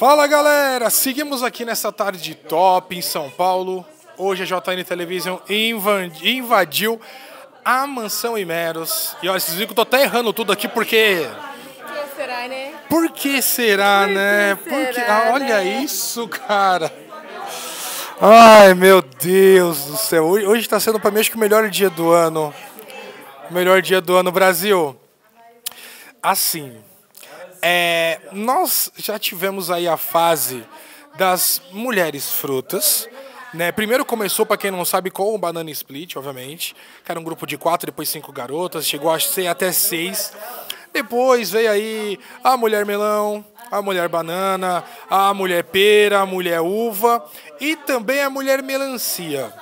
Fala galera, seguimos aqui nessa tarde top em São Paulo. Hoje a JN Television invadiu a Mansão Imeros. E olha, vocês viram que eu tô até errando tudo aqui porque... Por que será, né? Por que será, né? Porque... olha isso, cara. Ai, meu Deus do céu. Hoje tá sendo pra mim acho que o melhor dia do ano. O melhor dia do ano, Brasil. Assim... nós já tivemos aí a fase das mulheres frutas, né? Primeiro começou, para quem não sabe, com o Banana Split, obviamente, que era um grupo de 4, depois 5 garotas, chegou a ser até 6. Depois veio aí a mulher melão, a mulher banana, a mulher pera, a mulher uva e também a mulher melancia.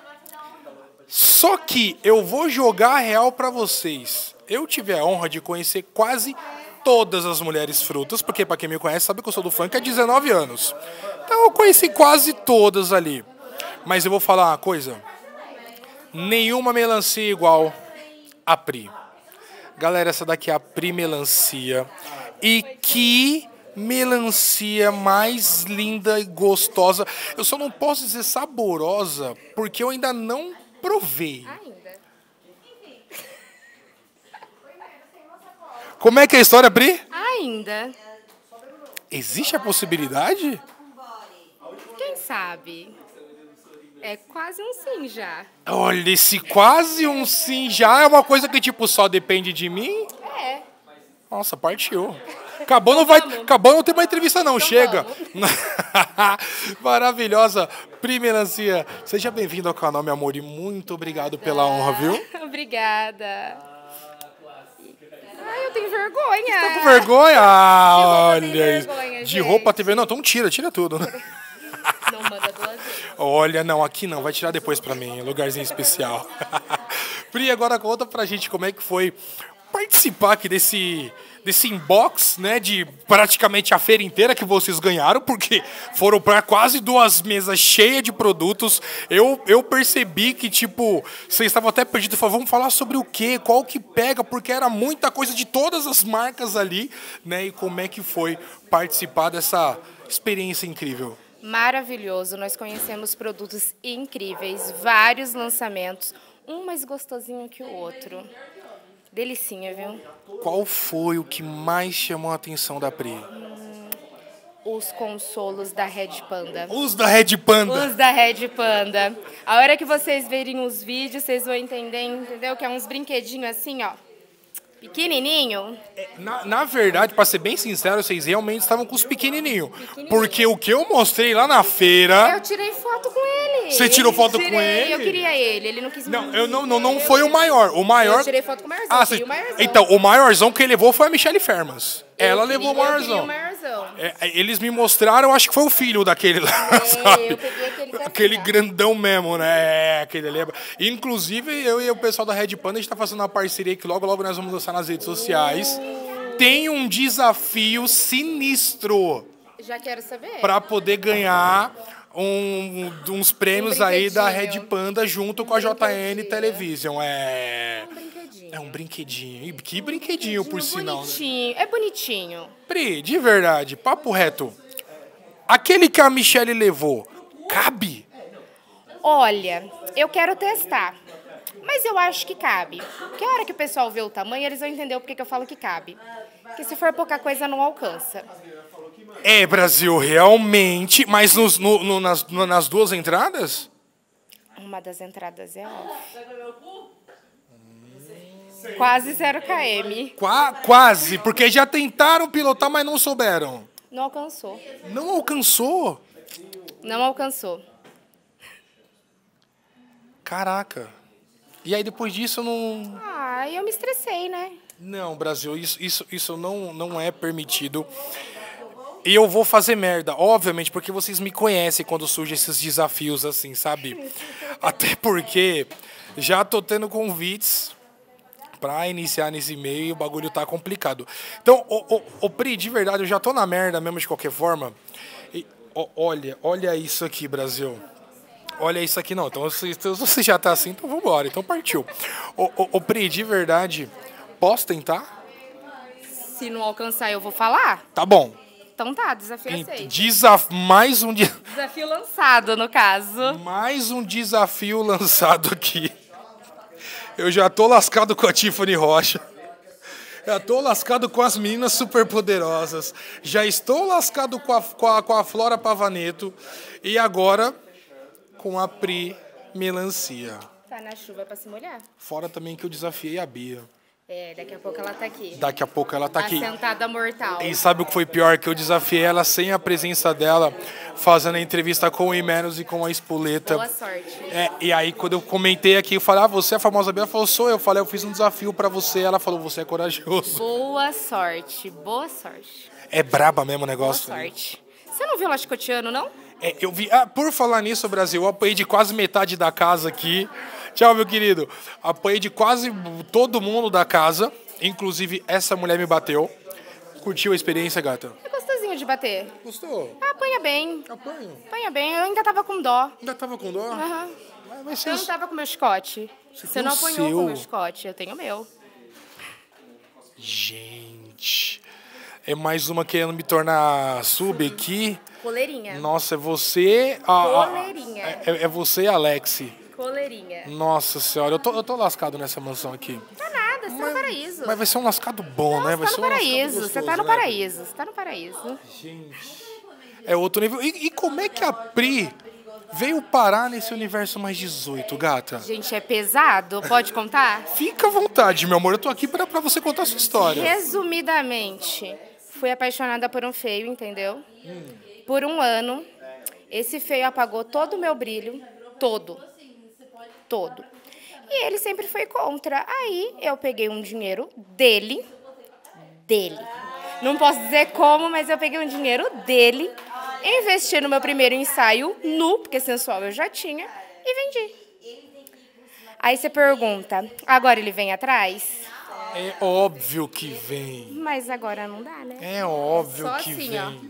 Só que eu vou jogar a real para vocês. Eu tive a honra de conhecer quase todas as mulheres frutas, porque para quem me conhece sabe que eu sou do funk há 19 anos. Então eu conheci quase todas ali. Mas eu vou falar uma coisa. Nenhuma melancia igual a Pri. Galera, essa daqui é a Pri Melancia. E que melancia mais linda e gostosa. Eu só não posso dizer saborosa, porque eu ainda não provei. Como é que é a história, Pri? Ainda. Existe a possibilidade? Quem sabe? É quase um sim já. Olha, esse quase um sim já é uma coisa que, tipo, só depende de mim? É. Nossa, partiu. Acabou, não tem mais entrevista não, então chega. Maravilhosa. Pri Melancia, seja bem-vindo ao canal, meu amor, e muito obrigado pela honra, viu? Obrigada. Ai, eu tenho vergonha. Você tá com vergonha? Ah, olha vergonha, de roupa TV. Não, então tira tudo. Não manda duas vezes. Olha, não, aqui não, vai tirar depois pra mim, lugarzinho especial. Pri, agora conta pra gente como é que foi participar aqui desse inbox, né, de praticamente a feira inteira que vocês ganharam, porque foram para quase 2 mesas cheias de produtos. Eu percebi que, tipo, vocês estavam até perdidos. Falaram, vamos falar sobre o quê? Qual que pega? Porque era muita coisa de todas as marcas ali, né, e como é que foi participar dessa experiência incrível? Maravilhoso, nós conhecemos produtos incríveis, vários lançamentos, um mais gostosinho que o outro. Delicinha, viu? Qual foi o que mais chamou a atenção da Pri? Os consolos da Red Panda. Os da Red Panda? Os da Red Panda. A hora que vocês verem os vídeos, vocês vão entender, entendeu? Que é uns brinquedinhos assim, ó. Pequenininho. Na verdade, para ser bem sincero, vocês realmente estavam com os pequenininhos. Porque o que eu mostrei lá na feira... Eu tirei foto com ele. Você tirou foto com ele? Eu queria ele não quis... Não foi o maior. O maior... Eu tirei foto com o maiorzão, o maiorzão. Então, o maiorzão que levou foi a Michelle Fermas. Ela levou o maiorzão. O maiorzão. Eles me mostraram, acho que foi o filho daquele lá, sabe? Eu peguei aquele grandão mesmo, né? Aquele ali. Inclusive, eu e o pessoal da Red Panda, a gente tá fazendo uma parceria que logo nós vamos lançar nas redes sociais. Tem um desafio sinistro. Já quero saber. Pra poder ganhar uns prêmios aí da Red Panda junto com a JN Television. É um brinquedinho. E que brinquedinho, por sinal. Bonitinho. Né? É bonitinho. Pri, de verdade, papo reto. Aquele que a Michelle levou, cabe? Olha, eu quero testar. Mas eu acho que cabe. Porque a hora que o pessoal vê o tamanho, eles vão entender o porquê que eu falo que cabe. Porque se for pouca coisa, não alcança. Brasil, realmente. Mas nas 2 entradas? Uma das entradas é off. Quase 0 km. Quase, porque já tentaram pilotar, mas não souberam. Não alcançou. Não alcançou? Não alcançou. Caraca. E aí depois disso não... Eu me estressei, né? Não, Brasil, isso não é permitido. E eu vou fazer merda, obviamente, porque vocês me conhecem quando surgem esses desafios assim, sabe? Até porque já tô tendo convites pra iniciar nesse meio e o bagulho tá complicado. Então, Pri, de verdade, eu já tô na merda mesmo de qualquer forma. E, olha isso aqui, Brasil. Olha isso aqui, não. Então, se você já tá assim, então vambora. Então partiu. Pri, de verdade, posso tentar? Se não alcançar, eu vou falar? Tá bom. Então tá, desafio aceito. Mais um Desafio lançado, no caso. mais um desafio lançado aqui. Eu já tô lascado com a Tiffany Rocha. Já tô lascado com as meninas superpoderosas. Já estou lascado com a Flora Pavaneto. E agora com a Pri Melancia. Tá na chuva pra se molhar. Fora também que eu desafiei a Bia. Daqui a pouco ela tá aqui. Daqui a pouco ela tá aqui. A sentada mortal. E sabe o que foi pior? Que eu desafiei ela sem a presença dela, fazendo a entrevista com o Imenos e com a Espoleta. Boa sorte. E aí, quando eu comentei aqui, eu falei, você é a famosa Bia? Ela falou, sou eu. Eu falei, eu fiz um desafio pra você. Ela falou, você é corajoso. Boa sorte, boa sorte. É braba mesmo o negócio. Boa sorte. Você não viu o Lascotiano, não? Eu vi. Por falar nisso, Brasil, eu apanhei de quase metade da casa aqui. Tchau, meu querido. Apanhei de quase todo mundo da casa. Inclusive, essa mulher me bateu. Curtiu a experiência, gata? É gostosinho de bater. Gostou? Apanha bem. Apanho. Apanha bem. Eu ainda tava com dó. Ainda tava com dó? Aham. Mas Eu não tava com meu chicote. Você não apanhou com o meu chicote. Eu tenho o meu. Gente. É mais uma querendo me tornar sub aqui. Coleirinha. Nossa, é você... Coleirinha. É você e a Alexi. Coleirinha. Nossa senhora, eu tô lascado nessa mansão aqui. Tá nada, você tá no paraíso. Mas vai ser um lascado bom, né? Vai Você tá ser no um lascado paraíso. gostoso, Você tá no né? paraíso. Você tá no paraíso. Gente, é outro nível. E como é que a Pri veio parar nesse universo mais 18, gata? Gente, é pesado? Pode contar? Fica à vontade, meu amor. Eu tô aqui pra você contar a sua história. Resumidamente, fui apaixonada por um feio, entendeu? Por um ano, esse feio apagou todo o meu brilho, todo. E ele sempre foi contra. Aí eu peguei um dinheiro dele. Não posso dizer como, mas eu peguei um dinheiro dele, investi no meu primeiro ensaio nu, porque sensual eu já tinha, e vendi. Aí você pergunta, agora ele vem atrás? É óbvio que vem. Mas agora não dá, né? É óbvio Só que assim, vem.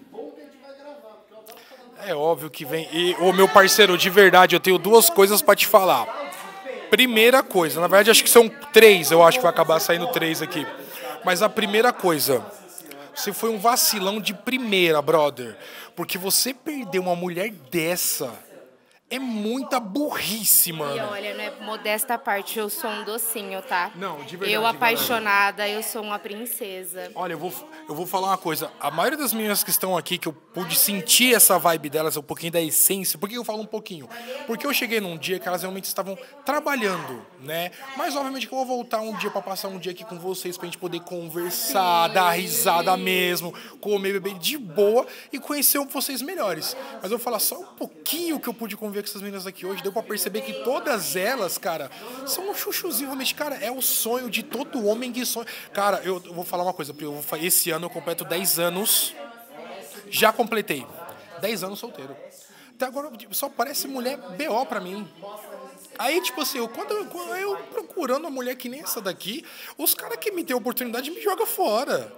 É óbvio que vem. E, ô, meu parceiro, de verdade, eu tenho duas coisas pra te falar. Primeira coisa, na verdade, acho que são três, eu acho que vai acabar saindo três aqui. Mas a primeira coisa, você foi um vacilão de primeira, brother. Porque você perder uma mulher dessa é muita burrice, mano. E olha, não é modesta à parte, eu sou um docinho, tá? Não, de verdade, eu apaixonada, eu sou uma princesa. Olha, eu vou falar uma coisa. A maioria das meninas que estão aqui, que eu pude sentir essa vibe delas, um pouquinho da essência. Por que eu falo um pouquinho? Porque eu cheguei num dia que elas realmente estavam trabalhando, né? Mas, obviamente, que eu vou voltar um dia pra passar um dia aqui com vocês, pra gente poder conversar, dar risada mesmo, comer, beber de boa e conhecer vocês melhores. Mas eu vou falar só um pouquinho que eu pude conviver com essas meninas aqui hoje. Deu pra perceber que todas elas, cara, são um chuchuzinho, realmente, cara, é o sonho de todo homem que sonha. Cara, eu vou falar uma coisa, esse ano eu completo 10 anos, já completei, 10 anos solteiro. Até agora só parece mulher BO pra mim. Aí, tipo assim, quando eu procurando uma mulher que nem essa daqui, os caras que me dão oportunidade me jogam fora.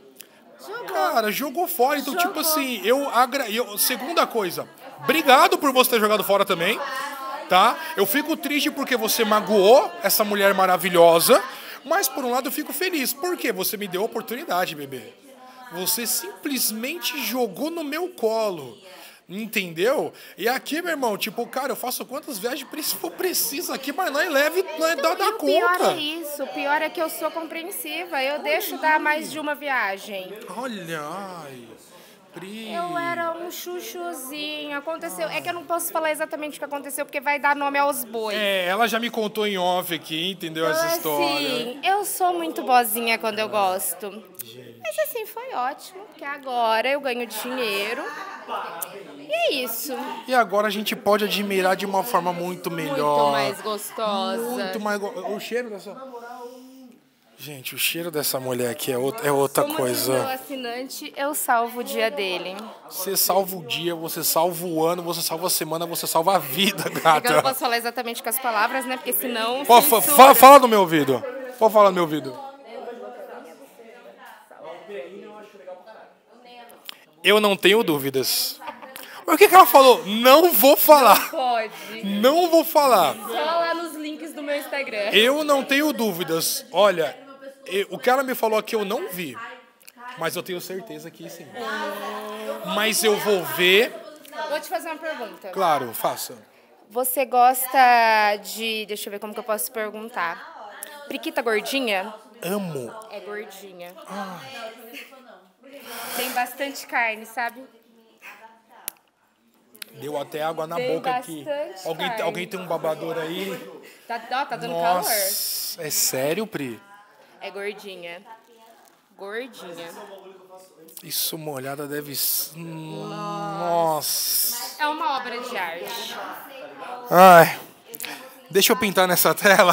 Cara, jogou fora. Então, tipo assim, segunda coisa, obrigado por você ter jogado fora também, tá? Eu fico triste porque você magoou essa mulher maravilhosa, mas por um lado eu fico feliz. Por quê? Você me deu a oportunidade, bebê. Você simplesmente jogou no meu colo. Entendeu? E aqui, meu irmão, tipo, cara, eu faço quantas viagens for preciso aqui, mas não é leve, não é dá O conta. pior é isso, o pior é que eu sou compreensiva, eu deixo dar mais de uma viagem. Olha, ai, Pri. Eu era um chuchuzinho, aconteceu, é que eu não posso falar exatamente o que aconteceu, porque vai dar nome aos bois. Ela já me contou em off aqui, entendeu essa história? Assim, eu sou muito boazinha quando eu gosto. Mas assim, foi ótimo, porque agora eu ganho dinheiro. E é isso. E agora a gente pode admirar de uma forma muito melhor. Muito mais gostosa. Muito mais o cheiro dessa... Gente, o cheiro dessa mulher aqui é outra Como coisa. diz meu assinante, eu salvo o dia dele. Você salva o dia, você salva o ano, você salva a semana, você salva a vida, É que eu gata. não posso falar exatamente com as palavras, né? Porque senão... Fala no meu ouvido. Pode falar no meu ouvido. Eu não tenho dúvidas. Mas o que ela falou? Não vou falar. Pode. Não vou falar. Só lá nos links do meu Instagram. Eu não tenho dúvidas. Olha, o que ela me falou aqui eu não vi. Mas eu tenho certeza que sim. Mas eu vou ver. Vou te fazer uma pergunta. Claro, faça. Você gosta de... Deixa eu ver como que eu posso perguntar. Priquita gordinha? Amo. É gordinha. Tem bastante carne, sabe? Deu até água na Tem boca aqui. bastante carne. Alguém tem um babador aí? Tá dando Nossa, calor. é sério, Pri? É gordinha. Gordinha. Isso molhada deve... Nossa. É uma obra de arte. Ai. Deixa eu pintar nessa tela.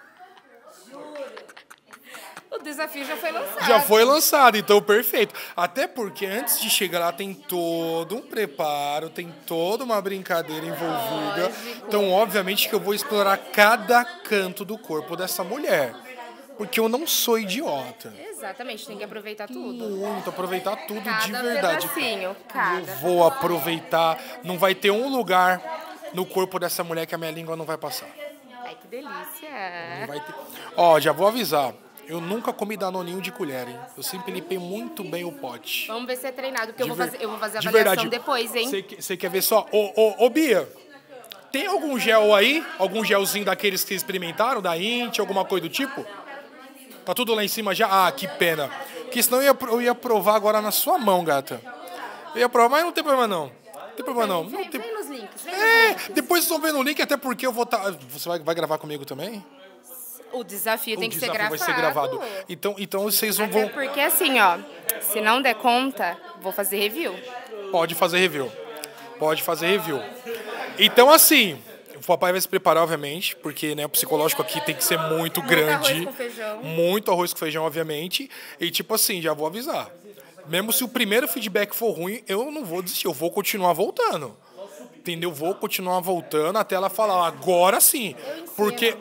O desafio já foi lançado. Já foi lançado, então perfeito. Até porque antes de chegar lá tem todo um preparo, tem toda uma brincadeira envolvida. Lógico. Então, obviamente que eu vou explorar cada canto do corpo dessa mulher. Porque eu não sou idiota. Exatamente, tem que aproveitar tudo. Muito, aproveitar tudo de Cada verdade. pedacinho, Eu cada. vou aproveitar. Não vai ter um lugar no corpo dessa mulher que a minha língua não vai passar. Ai, que delícia. Não vai ter. Ó, já vou avisar. Eu nunca comi danoninho de colher, hein? Eu sempre limpei muito bem o pote. Vamos ver se é treinado, porque eu vou fazer a De avaliação verdade. depois, hein? Você quer ver só? Ô, Bia, tem algum gel aí? Algum gelzinho daqueles que experimentaram, da Inti, alguma coisa do tipo? Tá tudo lá em cima já? Ah, que pena. Porque senão eu ia provar agora na sua mão, gata. Eu ia provar, mas não tem problema não. Não tem problema não. Não tem... Vem nos links, vem nos links. Depois vocês vão ver no link, até porque eu vou estar... Você vai gravar comigo também? O desafio tem O que ser desafio gravado. vai ser gravado. Então vocês vão... Até porque assim, ó, se não der conta, vou fazer review. Pode fazer review. Pode fazer review. Então, assim, o papai vai se preparar, obviamente, porque né, o psicológico aqui tem que ser muito grande. Arroz com feijão. Muito arroz com feijão, obviamente. E, tipo assim, já vou avisar. Mesmo se o primeiro feedback for ruim, eu não vou desistir. Eu vou continuar voltando. Entendeu? Vou continuar voltando até ela falar, agora sim. Porque...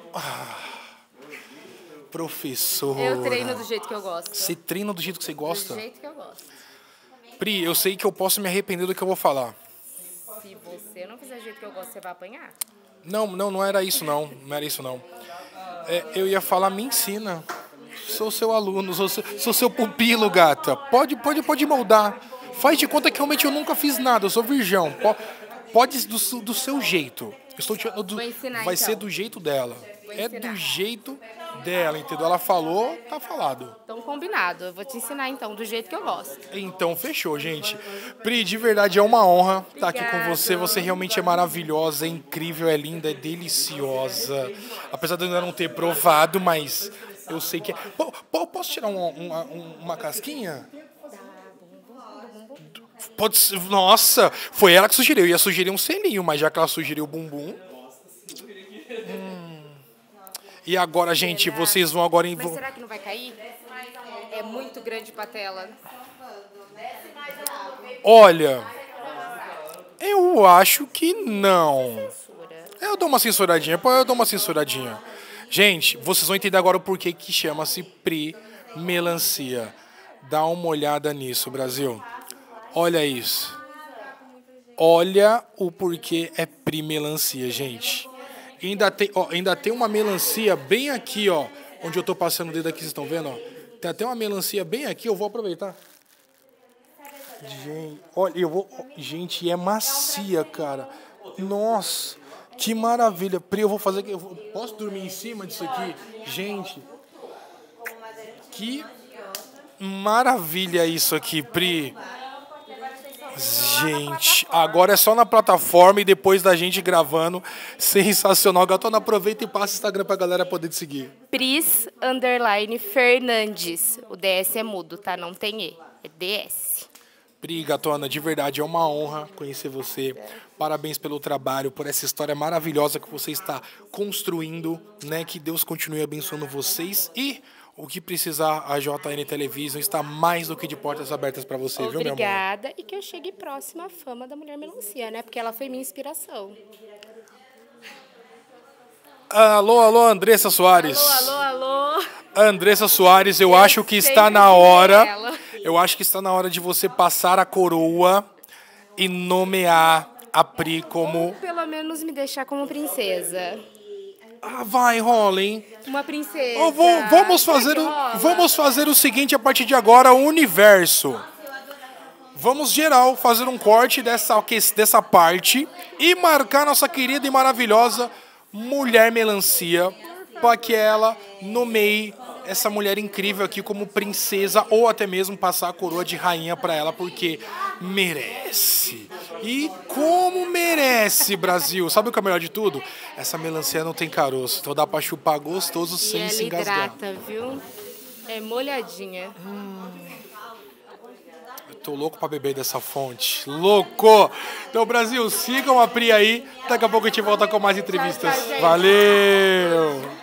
professora. Eu treino do jeito que eu gosto. Você treina do jeito que você gosta? Do jeito que eu gosto. Pri, eu sei que eu posso me arrepender do que eu vou falar. Se você não fizer do jeito que eu gosto, você vai apanhar. Não era isso não. Não era isso não. Eu ia falar, me ensina. Sou seu aluno, sou seu pupilo, gata. Pode moldar. Faz de conta que realmente eu nunca fiz nada, eu sou virgão. Pode do seu jeito. Vou ensinar, vai então. ser do jeito dela. É ensinar. do jeito dela, entendeu? Ela falou, tá falado. Então, combinado. Eu vou te ensinar, então, do jeito que eu gosto. Então, fechou, gente. Pri, de verdade é uma honra estar aqui com Obrigada. você. Você realmente é maravilhosa, é incrível, é linda, é deliciosa. Apesar de eu ainda não ter provado, mas eu sei que é. Posso tirar uma casquinha? Pode ser. Nossa, foi ela que sugeriu. Eu ia sugerir um selinho, mas já que ela sugeriu o bumbum. E agora, gente, vocês vão agora... Mas será que não vai cair? É muito grande pra tela. Olha, eu acho que não. Censura. Eu dou uma censuradinha. Gente, vocês vão entender agora o porquê que chama-se Pri Melancia. Dá uma olhada nisso, Brasil. Olha isso. Olha o porquê é Pri Melancia, gente. E ainda tem uma melancia bem aqui, ó. Onde eu tô passando o dedo aqui, vocês estão vendo, ó. Tem até uma melancia bem aqui, eu vou aproveitar. Gente, olha, gente, é macia, cara. Nossa, que maravilha. Pri, eu vou fazer aqui. Posso dormir em cima disso aqui? Gente, que maravilha isso aqui, Pri. Gente, agora é só na plataforma e depois da gente gravando. Sensacional. Gatona, aproveita e passa o Instagram pra galera poder te seguir. Pris_Fernandes. O DS é mudo, tá? Não tem E. É DS. Pri, Gatona, de verdade, é uma honra conhecer você. Parabéns pelo trabalho, por essa história maravilhosa que você está construindo, né? Que Deus continue abençoando vocês e... o que precisar, a JN Television está mais do que de portas abertas para você, viu, meu amor? Obrigada. E que eu chegue próxima à fama da Mulher Melancia, né? Porque ela foi minha inspiração. Alô, Andressa Soares. Alô. Andressa Soares, eu acho que está sempre na quis hora. ela. Eu acho que está na hora de você passar a coroa e nomear a Pri como... Pelo menos me deixar como princesa. Ah, vai, rola, hein? Uma princesa. Vamos fazer o seguinte a partir de agora, o universo. Vamos, geral, fazer um corte dessa parte e marcar nossa querida e maravilhosa Mulher Melancia para que ela nomeie essa mulher incrível aqui como princesa ou até mesmo passar a coroa de rainha para ela, porque merece. E como merece, Brasil. Sabe o que é o melhor de tudo? Essa melancia não tem caroço, então dá para chupar gostoso sem se engasgar. Hidrata, viu? É molhadinha. Tô louco pra beber dessa fonte. Louco! Então, Brasil, sigam a Pri aí. Daqui a pouco a gente volta com mais entrevistas. Tchau, tchau, gente. Valeu!